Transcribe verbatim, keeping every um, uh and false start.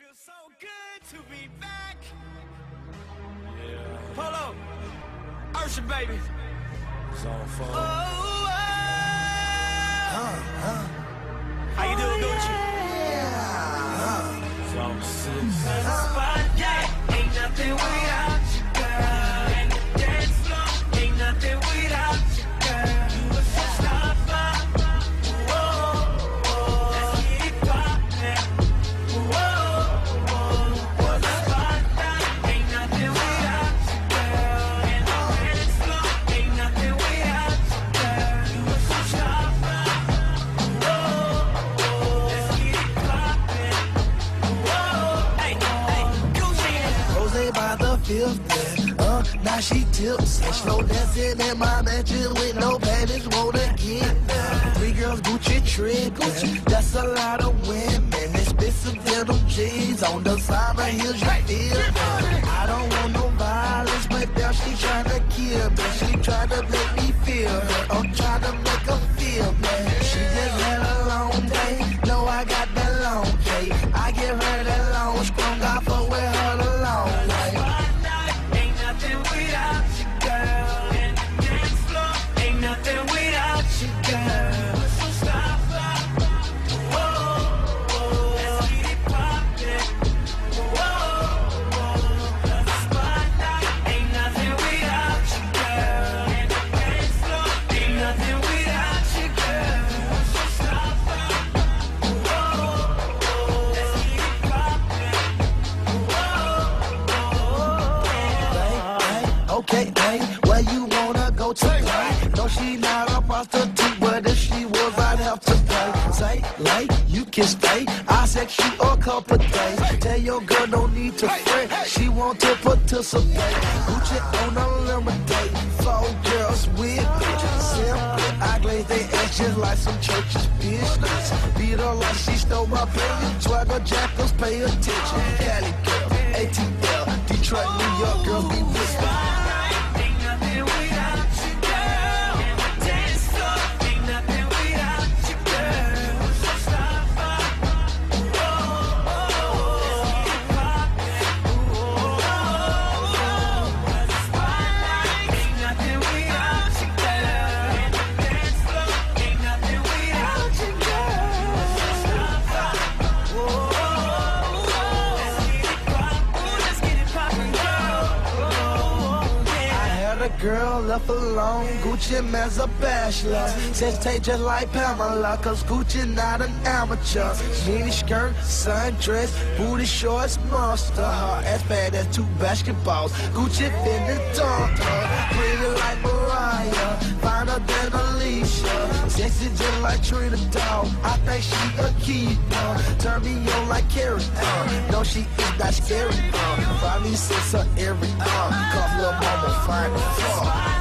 feels so good to be back. Yeah. Polo, Ursha, baby. Zone four. Oh, oh. Huh, huh. How you doing, Gucci? Yeah. Huh. Zone six. Spotlight, ain't nothing without you, girl. And the dance floor, ain't nothing without you, girl. You a showstopper. Whoa, whoa. Let's get it poppin'. Whoa, whoa. The spotlight, ain't nothing without you, girl. And the dance floor, ain't nothing without you, girl. You a showstopper. Whoa, whoa. Let's get it poppin'. Whoa, hey, hey, Gucci. Rose by the fifth, uh, now she tips and slow dancing in my mansion with no panties, wanna get uh, three girls Gucci tripping, that's a lot of women, expensive denim jeans on the side of heels, you feel me? I don't want no violence, but now she tryna kill me, she tryna make me feel her, I'm tryna make her feel me, she just had a long day, know I got that long day, I give her that long strong, I fuck with her the long way. Spotlight, ain't nothing without you, girl. And the dance floor, ain't nothing without you, girl. So stop, whoa, whoa. Let's get it poppin'. Whoa, whoa. The spotlight, ain't nothing without you, girl. And the dance floor, ain't nothing without you, girl. So stop, whoa, whoa. Let's get it poppin'. Okay, hey, where you wanna go tonight? No, she not a prostitute, but if she was, I'd have to pay. Say, late, you can stay. I sex you a couple days. Tell your girl don't need to fret. She want to participate. Gucci on a lemonade. Four girls with bitches. Simple, I glaze they ass just like some church's business. Beat her like she stole my baby. Swagger jackals, pay attention. Cali girl, A T L, Detroit, New York girls be with me. Ain't nothing without you, girl. And the dance floor, ain't nothing without you, girl. So stop, whoa, whoa. Let's get it poppin'. Whoa, the spotlight, ain't nothing without you, girl. And the dance floor, ain't nothing without you, girl. So stop, whoa, let's get it poppin'. Let's get it poppin', girl. I had a girl left alone, Gucci man's a bachelor. Sex tape just like Pamela, cause Gucci not an amateur. Mini skirt, sundress, booty shorts, monster. Her ass bad as two basketballs. Gucci finna dunk her, pretty like Mariah, finer than Alicia. Sexy just like Trina Dog, I think she a keeper. Turn me on like Carrie, uh. No, she is not scary, uh. Find me six her every uh. Cause lil' mama fine as fuck.